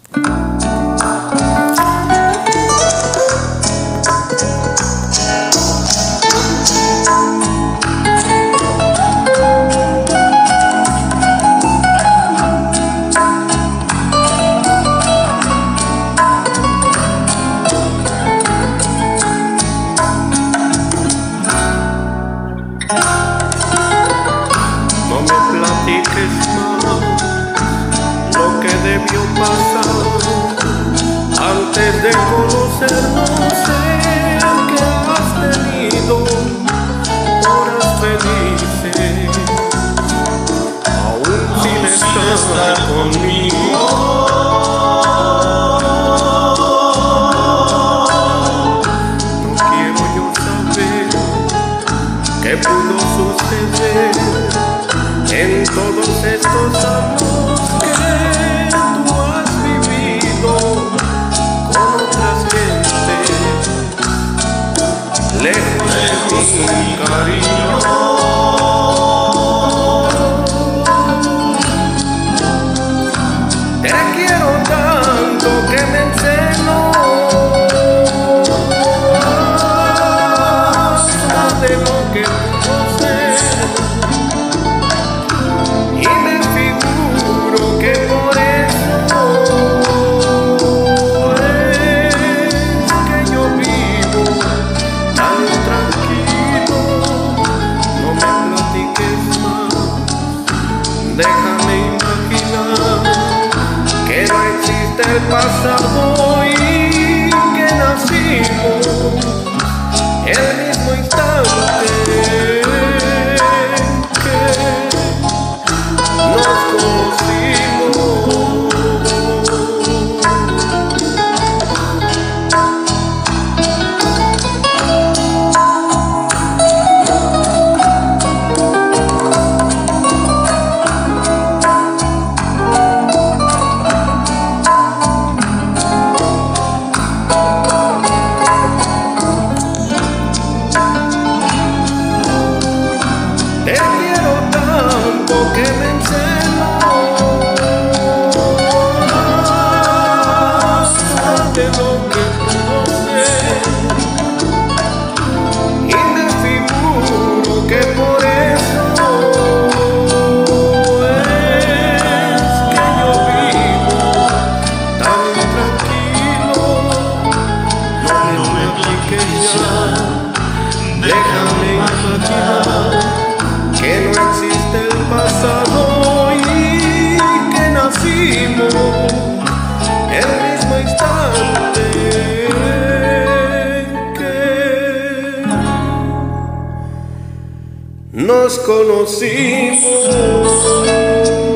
No me platiques más lo que debió pasar antes de conocernos. Sé que has tenido horas felices, aún sin estar conmigo. No quiero yo saber qué pudo suceder en todos estos años que tú has vivido con otras gentes, lejos de mi cariño. Te quiero tanto que me enceno hasta de lo que pudo ser. Déjame imaginar que no existe el pasado y que nacimos el mismo instante que nos conocimos. Te quiero tanto que me enceno hasta de lo que pudo ser, y me figuro que por eso es que yo vivo tan tranquilo. No me platiques ya, déjame imaginar que no existe el pasado y que nacimos el mismo instante que nos conocimos.